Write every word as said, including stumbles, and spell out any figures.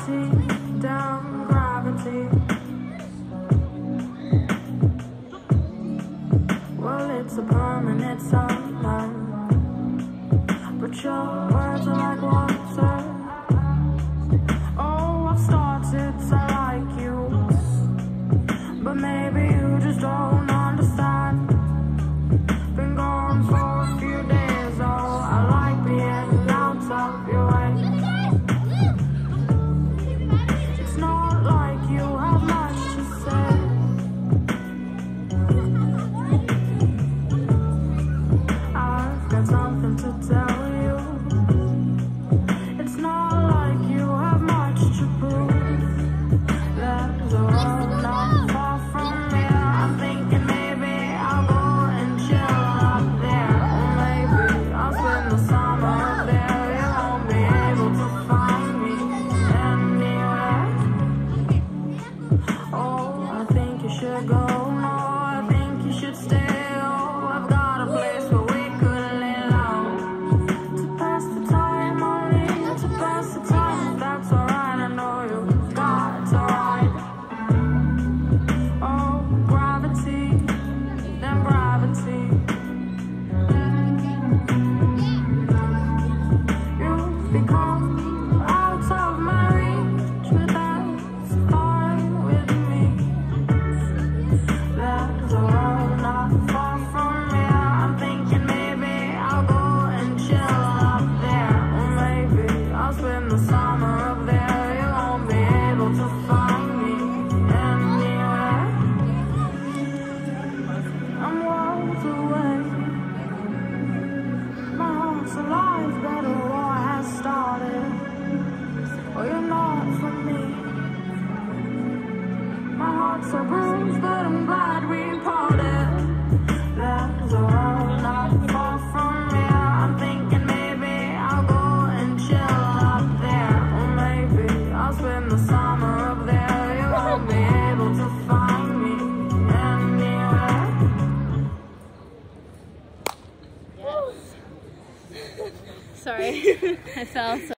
gravity, down gravity. Well, it's a permanent sunlight, but your words are like water. Oh, I've started to like you, but maybe you just don't understand. Been gone for a few days, oh, I like being out of your way. It's not like you have much to say. I've got something to tell you. It's not like you have much to prove. There's a road not far from here. I'm thinking maybe I'll go and chill up there. Or maybe I'll spend the summer up there. You won't be able to find me anywhere. Oh, I think you should go. No, I think you should stay. Oh, I've got a place where we could lay low. To pass the time, only to pass the time. That's alright, I know you've got to ride. Oh, gravity, then gravity. You've become out of my reach, but that's fine with me. There's a road not far from here. I'm thinking maybe I'll go and chill up there. Or maybe I'll spend the summer up there. You won't be able to find me anywhere. I'm worlds away. My heart's alive, but a war has started. Oh, you're not for me. My heart's so bruised, but I'm glad we parted. There's a road not far from here. I'm thinking maybe I'll go and chill up there. Or maybe I'll spend the summer up there. You won't be able to find me anywhere. Sorry, I fell. So